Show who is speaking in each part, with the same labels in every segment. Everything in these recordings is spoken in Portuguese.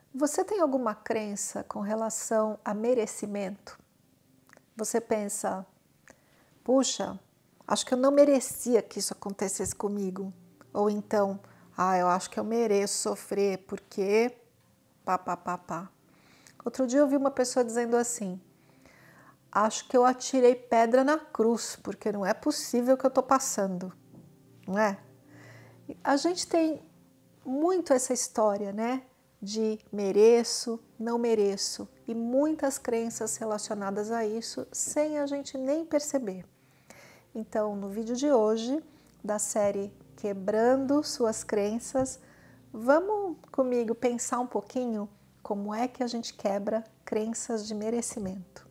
Speaker 1: Você tem alguma crença com relação a merecimento? Você pensa, puxa, acho que eu não merecia que isso acontecesse comigo. Ou então, eu acho que eu mereço sofrer porque pá, pá, pá, pá. Outro dia eu vi uma pessoa dizendo assim, acho que eu atirei pedra na cruz, porque não é possível que eu estou passando, não é? A gente tem muito essa história, né? De mereço, não mereço, e muitas crenças relacionadas a isso sem a gente nem perceber. Então, no vídeo de hoje, da série Quebrando Suas Crenças, vamos comigo pensar um pouquinho como é que a gente quebra crenças de merecimento.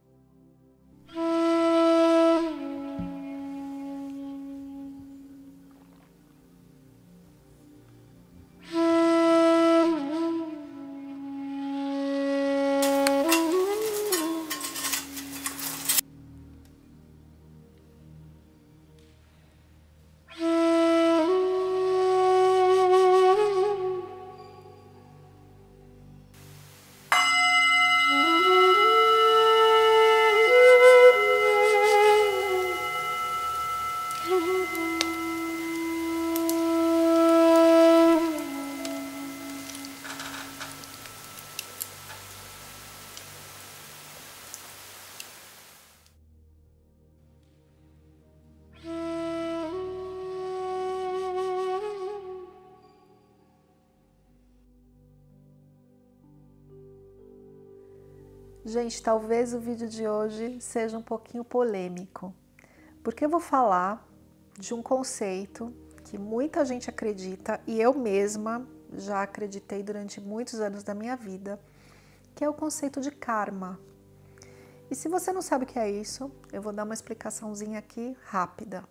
Speaker 1: Gente, talvez o vídeo de hoje seja um pouquinho polêmico, porque eu vou falar de um conceito que muita gente acredita e eu mesma já acreditei durante muitos anos da minha vida, que é o conceito de karma. E se você não sabe o que é isso, eu vou dar uma explicaçãozinha aqui rápida.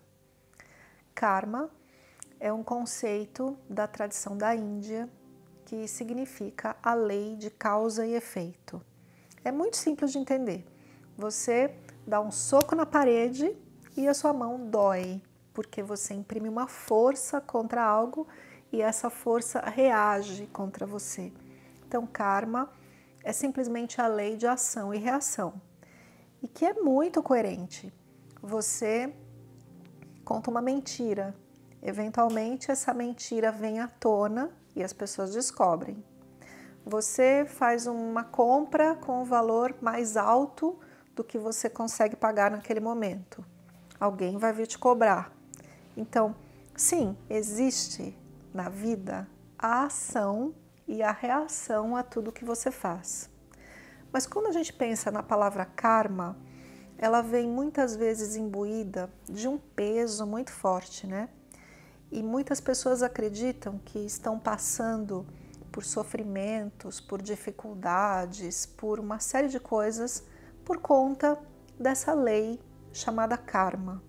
Speaker 1: Karma é um conceito da tradição da Índia que significa a lei de causa e efeito. É muito simples de entender. Você dá um soco na parede e a sua mão dói, porque você imprime uma força contra algo e essa força reage contra você. Então, karma é simplesmente a lei de ação e reação. E que é muito coerente. Você conta uma mentira. Eventualmente, essa mentira vem à tona e as pessoas descobrem. Você faz uma compra com um valor mais alto do que você consegue pagar naquele momento. Alguém vai vir te cobrar. Então, sim, existe na vida a ação e a reação a tudo que você faz. Mas quando a gente pensa na palavra karma, ela vem muitas vezes imbuída de um peso muito forte, né? E muitas pessoas acreditam que estão passando por sofrimentos, por dificuldades, por uma série de coisas por conta dessa lei chamada karma.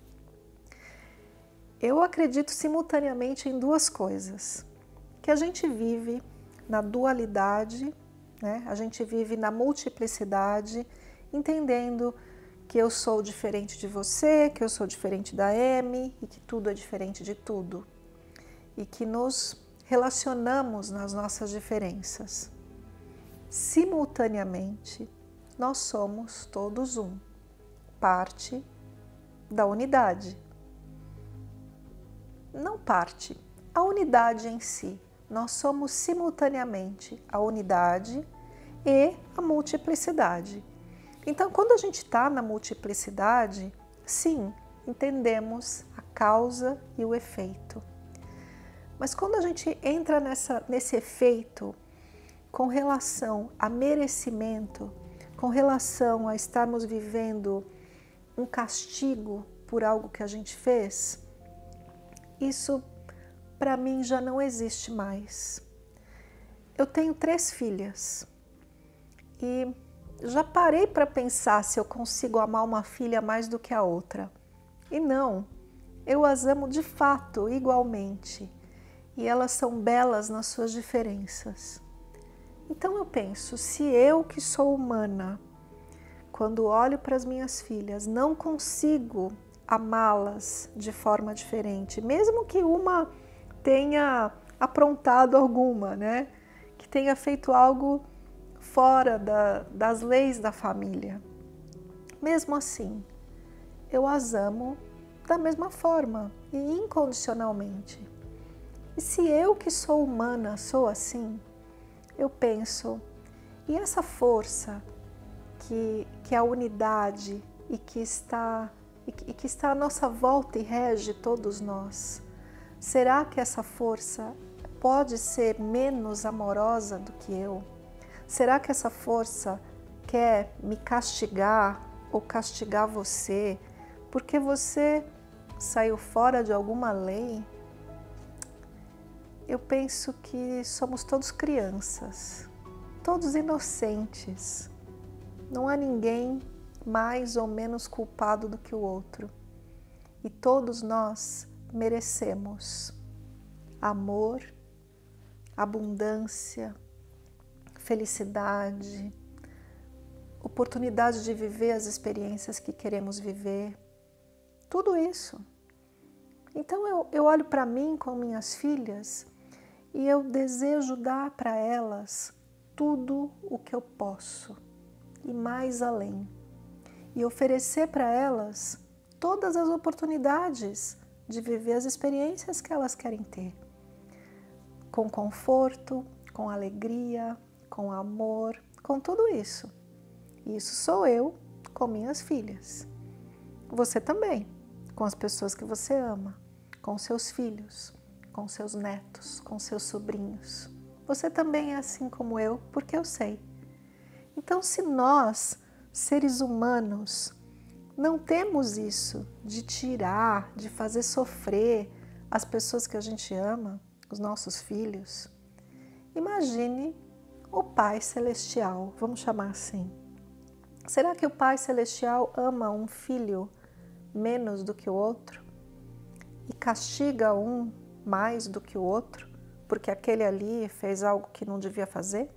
Speaker 1: Eu acredito simultaneamente em duas coisas, que a gente vive na dualidade, né? A gente vive na multiplicidade, entendendo que eu sou diferente de você, que eu sou diferente da Amy e que tudo é diferente de tudo. E que nos relacionamos nas nossas diferenças. Simultaneamente, nós somos todos um, parte da unidade. Não parte, a unidade em si. Nós somos simultaneamente a unidade e a multiplicidade. Então, quando a gente está na multiplicidade, sim, entendemos a causa e o efeito. Mas quando a gente entra nesse efeito com relação a merecimento, com relação a estarmos vivendo um castigo por algo que a gente fez, isso para mim já não existe mais. Eu tenho 3 filhas e já parei para pensar se eu consigo amar uma filha mais do que a outra. E não, eu as amo de fato igualmente. E elas são belas nas suas diferenças. Então eu penso, se eu que sou humana, quando olho para as minhas filhas, não consigo amá-las de forma diferente, mesmo que uma tenha aprontado alguma, né? Que tenha feito algo fora das leis da família. Mesmo assim, eu as amo da mesma forma e incondicionalmente. E se eu, que sou humana, sou assim, eu penso, e essa força que é a unidade e que está à nossa volta e rege todos nós, será que essa força pode ser menos amorosa do que eu? Será que essa força quer me castigar ou castigar você porque você saiu fora de alguma lei? Eu penso que somos todos crianças, todos inocentes. Não há ninguém mais ou menos culpado do que o outro. E todos nós merecemos amor, abundância, felicidade, oportunidade de viver as experiências que queremos viver. Tudo isso. Então eu olho para mim com minhas filhas e eu desejo dar para elas tudo o que eu posso e mais além. E oferecer para elas todas as oportunidades de viver as experiências que elas querem ter. Com conforto, com alegria, com amor, com tudo isso. E isso sou eu com minhas filhas. Você também, com as pessoas que você ama, com seus filhos, com seus netos, com seus sobrinhos. Você também é assim como eu, porque eu sei. Então, se nós, seres humanos, não temos isso de tirar, de fazer sofrer as pessoas que a gente ama, os nossos filhos, imagine o Pai Celestial, vamos chamar assim. Será que o Pai Celestial ama um filho menos do que o outro? E castiga um mais do que o outro, porque aquele ali fez algo que não devia fazer?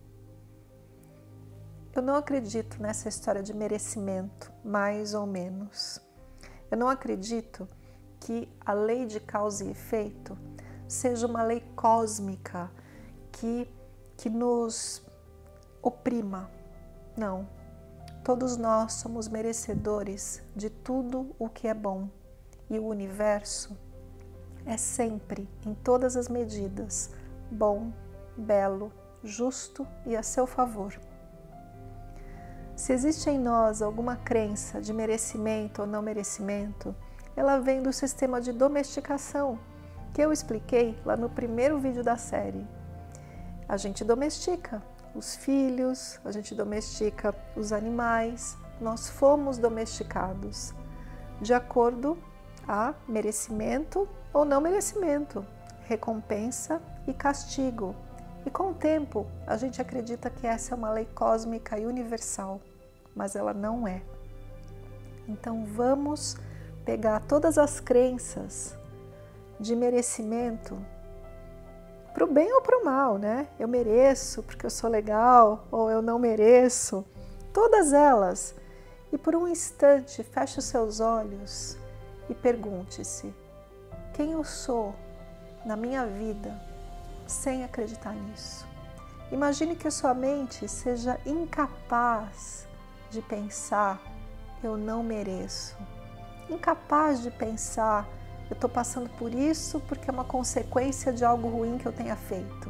Speaker 1: Eu não acredito nessa história de merecimento, mais ou menos. Eu não acredito que a lei de causa e efeito seja uma lei cósmica que nos oprima. Não. Todos nós somos merecedores de tudo o que é bom. E o universo é sempre, em todas as medidas, bom, belo, justo e a seu favor. Se existe em nós alguma crença de merecimento ou não merecimento, ela vem do sistema de domesticação, que eu expliquei lá no primeiro vídeo da série. A gente domestica os filhos, a gente domestica os animais, nós fomos domesticados de acordo a merecimento ou não merecimento, recompensa e castigo. E com o tempo, a gente acredita que essa é uma lei cósmica e universal, mas ela não é. Então vamos pegar todas as crenças de merecimento, para o bem ou para o mal, né? Eu mereço porque eu sou legal, ou eu não mereço, todas elas. E por um instante, feche os seus olhos e pergunte-se: quem eu sou na minha vida sem acreditar nisso? Imagine que a sua mente seja incapaz de pensar: eu não mereço. Incapaz de pensar: eu estou passando por isso porque é uma consequência de algo ruim que eu tenha feito.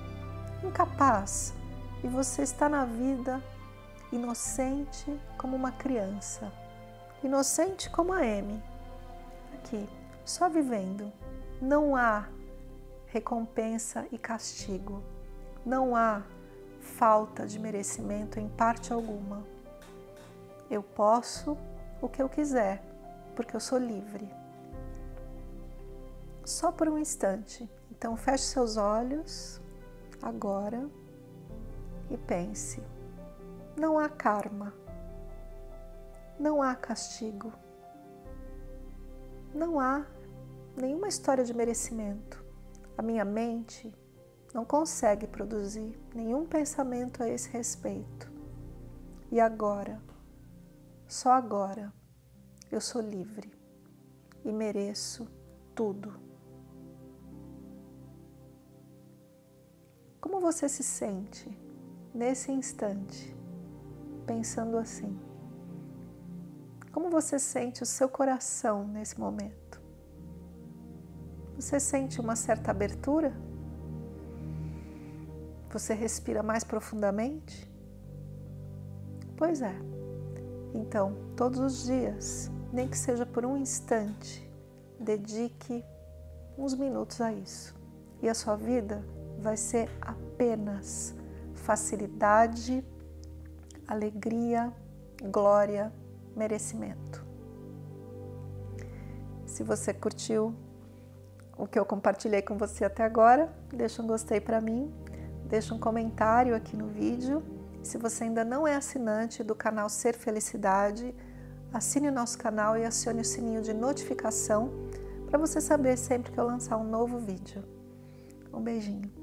Speaker 1: Incapaz. E você está na vida inocente como uma criança. Inocente como a Amy. Aqui, só vivendo. Não há recompensa e castigo. Não há falta de merecimento em parte alguma. Eu posso o que eu quiser, porque eu sou livre. Só por um instante. Então feche seus olhos agora e pense: não há karma, não há castigo, não há nenhuma história de merecimento. A minha mente não consegue produzir nenhum pensamento a esse respeito. E agora, só agora, eu sou livre e mereço tudo. Como você se sente nesse instante, pensando assim? Como você sente o seu coração nesse momento? Você sente uma certa abertura? Você respira mais profundamente? Pois é. Então, todos os dias, nem que seja por um instante, dedique uns minutos a isso. E a sua vida vai ser apenas facilidade, alegria, glória, merecimento. Se você curtiu o que eu compartilhei com você até agora, deixa um gostei para mim, deixa um comentário aqui no vídeo. Se você ainda não é assinante do canal Ser Felicidade, assine o nosso canal e acione o sininho de notificação para você saber sempre que eu lançar um novo vídeo. Um beijinho.